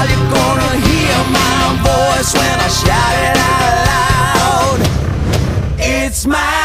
while, you're gonna hear my voice when I shout it out loud. It's my